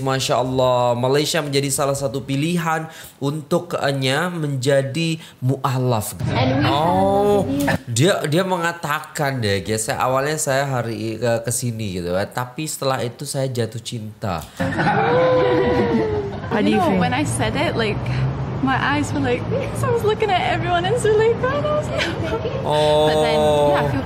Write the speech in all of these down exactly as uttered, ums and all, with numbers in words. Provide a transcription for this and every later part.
Masya Allah, Malaysia menjadi salah satu pilihan untuknya menjadi mu'alaf. Oh, dia dia mengatakan deh, guys, saya awalnya saya hari ke kesini gitu, tapi setelah itu saya jatuh cinta. How do you feel? When I said it, like my eyes were like, so I was looking at everyone in Zuleika and I was like, oh. But then, yeah, I feel.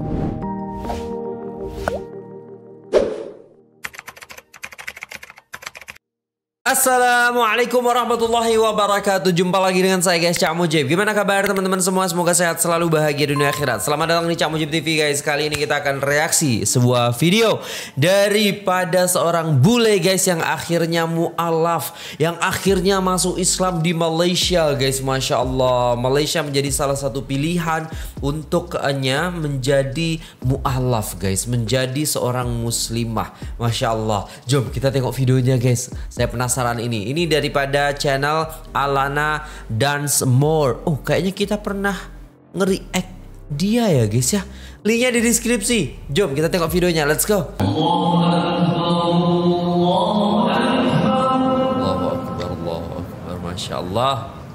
Assalamualaikum warahmatullahi wabarakatuh. Jumpa lagi dengan saya, guys, Cak Mujib. Gimana kabar teman-teman semua? Semoga sehat selalu, bahagia dunia akhirat. Selamat datang di Cak Mujib T V, guys. Kali ini kita akan reaksi sebuah video daripada seorang bule, guys, yang akhirnya mu'alaf, yang akhirnya masuk Islam di Malaysia, guys. Masya Allah, Malaysia menjadi salah satu pilihan untuknya menjadi mu'alaf, guys, menjadi seorang muslimah. Masya Allah. Jom kita tengok videonya, guys. Saya penasaran ini. Ini daripada channel Alana Dance More. Oh, kayaknya kita pernah nge-react dia ya, guys ya. Linknya di deskripsi. Jom kita tengok videonya. Let's go. Allahu Akbar, Allahu Akbar. Masya Allah.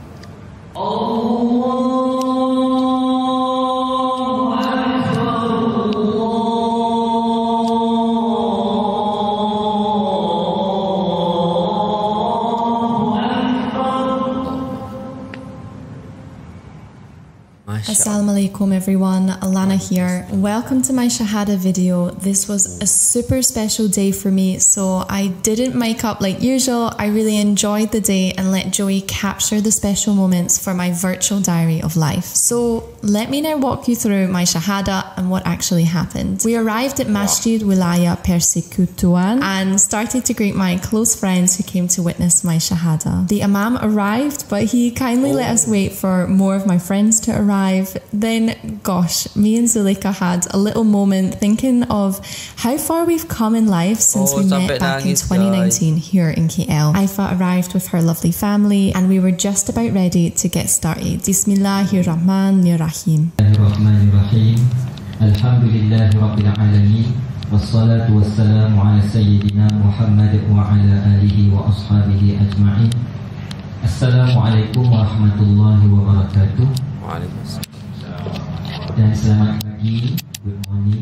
Assalamualaikum everyone, Alana here. Welcome to my Shahada video. This was a super special day for me, so I didn't mic up like usual. I really enjoyed the day and let Joey capture the special moments for my virtual diary of life. So let me now walk you through my Shahada and what actually happened. We arrived at Masjid Wilaya Persekutuan and started to greet my close friends who came to witness my Shahada. The Imam arrived, but he kindly let us wait for more of my friends to arrive. Then, gosh, me and Zuleika had a little moment thinking of how far we've come in life since oh, we met back in twenty nineteen guys. Here in K L. Aifa arrived with her lovely family and we were just about ready to get started. Bismillahirrahmanirrahim. Bismillahirrahmanirrahim. Alhamdulillahi Rabbil Alamin. Wassalatu wassalamu ala Sayyidina Muhammad wa ala alihi wa ashabihi ajma'in. Assalamualaikum warahmatullahi wabarakatuh. Waalaikumsalam. Dan selamat pagi, good morning.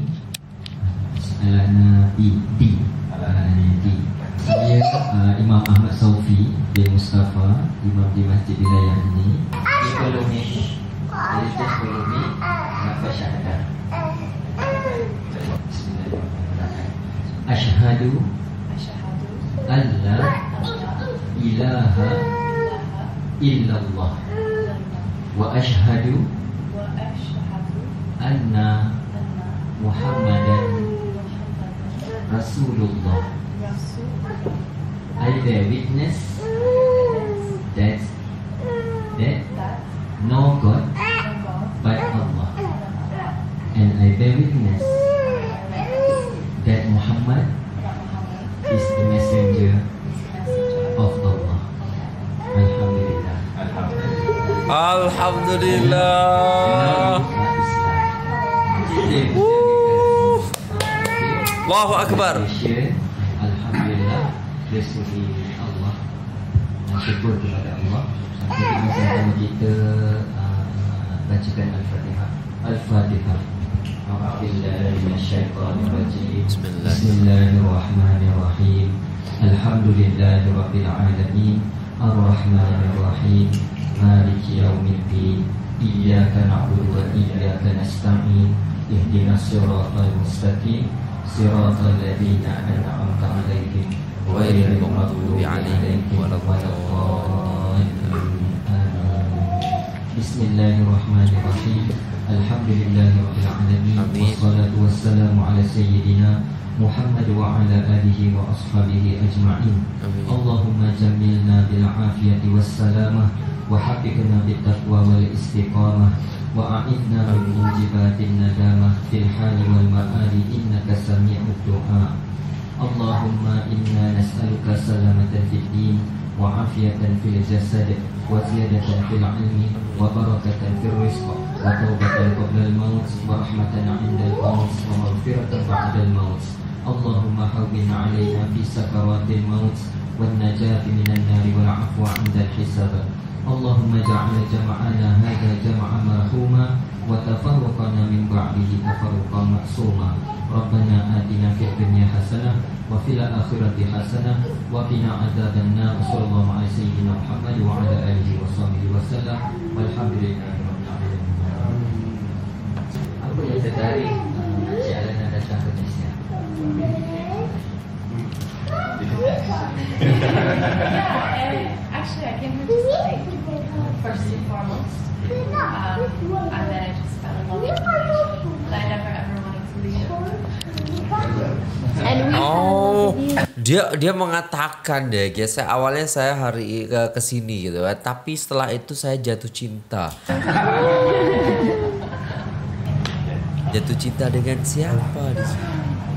Alana T T, Alana T. Saya uh, Imam Ahmad Saufi bin Mustafa, Imam di Masjid Wilayah ini. Follow me, just follow me. Nafas syahadah. Asyhadu alla ilaha illallah wa asyhadu anna Muhammadan Rasulullah. I bear witness that that no God but Allah, and I bear witness that Muhammad is the messenger of Allah. Alhamdulillah. Alhamdulillah. Allahu Akbar. Alhamdulillah, bersyukur Allah, syukur kepada Allah. Jadi sama kita uh, bacakan Al-Fatihah. Al-Fatihah. Bismillahirrahmanirrahim. Alhamdulillahi Rabbil Alamin. Ar-Rahmanirrahim. Maliki yaumiddin. Iyyaka na'budu wa iyyaka nasta'in. Ihdinas siratal mustaqim. Siratal ladzina an'amta 'alaihim ghairil maghdubi 'alaihim waladdallin. Bismillahirrahmanirrahim. Alhamdulillahirabbil alamin. Wassalatu wassalamu ala sayyidina Muhammad wa ala alihi wa ashabihi ajma'in. Allahumma jammilna bil afiyati wassalamah wa haqiqna bit taqwa wal istiqamah wa a'idna min mujibatin nadamah fil hali wal ma'ali innaka sami'ud du'a. Allahumma inna nas'aluka salamatan fid din wa afiyatan fil jasad wa ziyadatan fil ilmi wa barakatan fil rizq wa tawbatan qabla al maut wa rahmatan 'inda al maut wa maghfiratan ba'da al maut. Allahumma hawwin 'alaina fi sakaratil maut wan najati minan nari wal 'afwa 'inda hisab. Allahumma ja'al jama'ana hadha jama'an marhuma wa tafarruqana min ba'dihi tafarruqan ma'suma. Rabbana atina fid dunya hasanah wa fil akhirati hasanah wa qina adzabannar. Sallallahu alaihi sayyidina Muhammad wa ala alihi washabihi wasallam. Walhamdulillahi rabbil alamin. Apa yang tertarik jalan anda cakap Indonesia? Actually, I came here just like first and foremost, um, and then I just fell in love with Malaysia. But I never ever wanted to leave. And we Oh, dia dia mengatakan deh, guys, saya awalnya saya hari ke kesini gitu, tapi setelah itu saya jatuh cinta. Jatuh cinta dengan siapa di sini?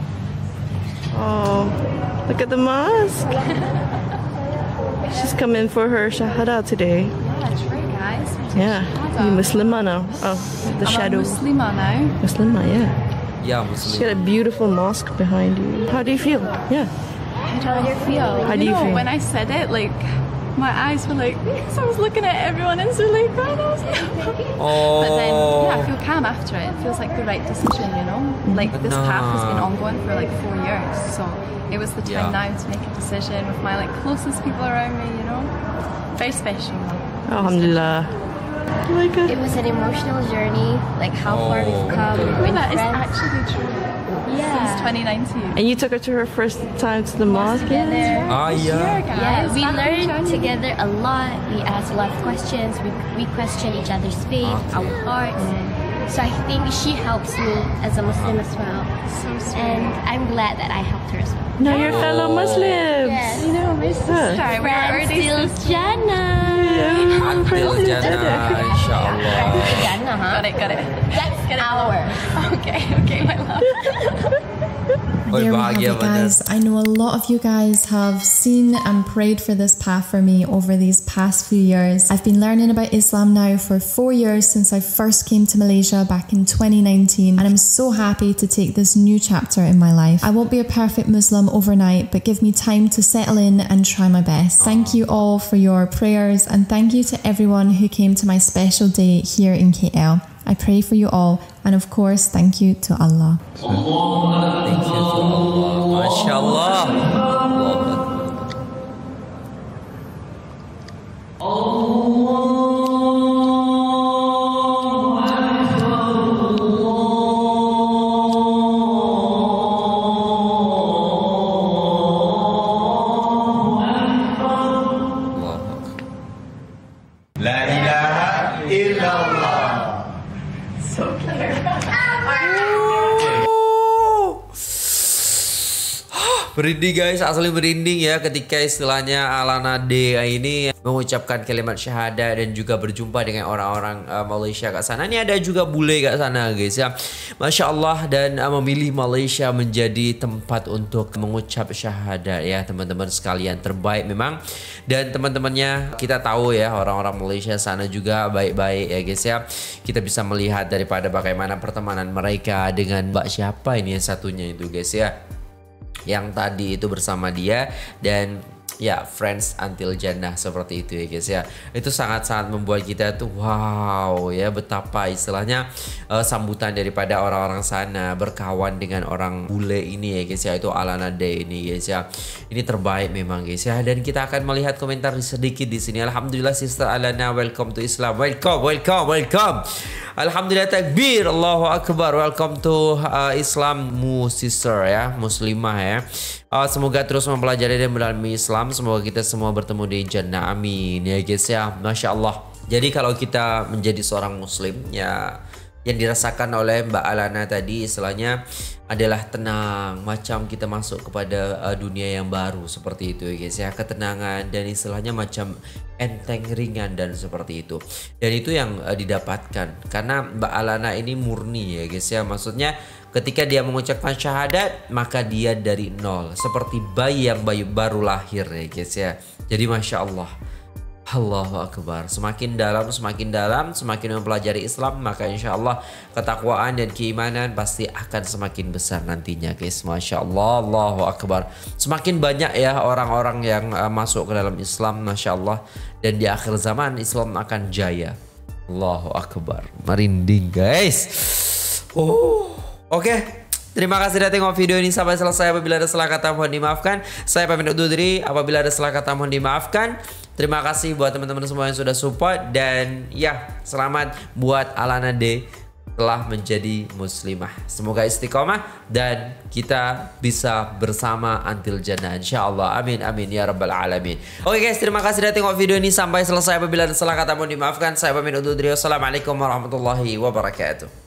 Oh, look at the mosque. She's coming for her shahada today. Yeah, that's right, guys. Yeah, you Muslimah now. Oh, the I'm shadow. a Muslimah now. Muslimah, yeah. Ya, She got Muslim. a beautiful mosque behind you. How do you feel? Yeah. How do you feel? How do you you know, feel? when I said it, like my eyes were like, because I was looking at everyone in Zuleika, and I was like, Oh. but then yeah, I feel calm after it. It feels like the right decision, you know. Like this path has been Nah. ongoing for like four years, so it was the time Yeah. now to make a decision with my like closest people around me, you know. Very special. Alhamdulillah. Like a, It was an emotional journey, like how far Oh. we've come. Wait, with that is friends. actually true. Since Yeah. twenty nineteen. and you took her to her first time to the mosque? Together. Ah, Yeah, ya. guys. Yeah, we Back in learned January. together a lot. We asked a lot of questions. We, we questioned each other's faith, Okay. our hearts. So I think she helps me as a Muslim as well. So sweet. And I'm glad that I helped her as well. Now you're fellow Muslims. Yes. You know, my sister. We're Friends already till Jannah. Until Jannah, insyaAllah. Jannah, huh? Got it, got it. That's Get it. our. Okay, okay, my love. Oh, There we have bahagia it, benar. guys. I know a lot of you guys have seen and prayed for this path for me over these past few years. I've been learning about Islam now for four years since I first came to Malaysia back in twenty nineteen, and I'm so happy to take this new chapter in my life. I won't be a perfect Muslim overnight, but give me time to settle in and try my best. Thank you all for your prayers, and thank you to everyone who came to my special day here in K L. I pray for you all, and of course, thank you to Allah. Thank you to Allah. Masya Allah. La ilaha illallah. Merinding guys, asli merinding ya ketika istilahnya Alana D ini mengucapkan kalimat syahadat dan juga berjumpa dengan orang-orang uh, Malaysia kat sana. Ini ada juga bule kat sana guys ya. Masya Allah, dan uh, memilih Malaysia menjadi tempat untuk mengucap syahadat ya teman-teman sekalian. Terbaik memang. Dan teman-temannya kita tahu ya, orang-orang Malaysia sana juga baik-baik ya guys ya. Kita bisa melihat daripada bagaimana pertemanan mereka dengan mbak siapa ini yang satunya itu guys ya, yang tadi itu bersama dia, dan ya friends until Jannah seperti itu ya guys ya. Itu sangat-sangat membuat kita tuh wow ya, betapa istilahnya uh, sambutan daripada orang-orang sana berkawan dengan orang bule ini ya guys ya, itu Alana Day ini guys ya. Ini terbaik memang guys ya. Dan kita akan melihat komentar sedikit di sini. Alhamdulillah Sister Alana, welcome to Islam. Welcome, welcome, welcome. Alhamdulillah, takbir, Allahu Akbar. Welcome to uh, Islam mu sister ya, muslimah ya. Uh, semoga terus mempelajari dan mendalami Islam. Semoga kita semua bertemu di Jannah, amin ya guys ya. Masya Allah. Jadi kalau kita menjadi seorang muslim ya, yang dirasakan oleh Mbak Alana tadi istilahnya adalah tenang, macam kita masuk kepada uh, dunia yang baru seperti itu ya guys ya. Ketenangan dan istilahnya macam enteng, ringan dan seperti itu. Dan itu yang uh, didapatkan karena Mbak Alana ini murni ya guys ya. Maksudnya ketika dia mengucapkan syahadat, maka dia dari nol, seperti bayi yang bayi baru lahir ya guys ya. Jadi Masya Allah, Allahu Akbar. Semakin dalam, semakin dalam, semakin mempelajari Islam, maka insya Allah ketakwaan dan keimanan pasti akan semakin besar nantinya guys. Masya Allah, Allahu Akbar. Semakin banyak ya orang-orang yang uh, masuk ke dalam Islam, Masya Allah. Dan di akhir zaman Islam akan jaya. Allahu Akbar. Merinding guys. Oh, oke. Okay. Terima kasih sudah tengok video ini sampai selesai. Apabila ada salah kata mohon dimaafkan. Saya pamit undur diri. Apabila ada salah kata mohon dimaafkan. Terima kasih buat teman-teman semua yang sudah support. Dan ya, selamat buat Alana D telah menjadi muslimah. Semoga istiqomah dan kita bisa bersama until jannah insyaallah. Amin amin ya rabbal alamin. Oke guys, terima kasih sudah tengok video ini sampai selesai. Apabila ada salah kata mohon dimaafkan. Saya pamit undur diri. Wassalamualaikum warahmatullahi wabarakatuh.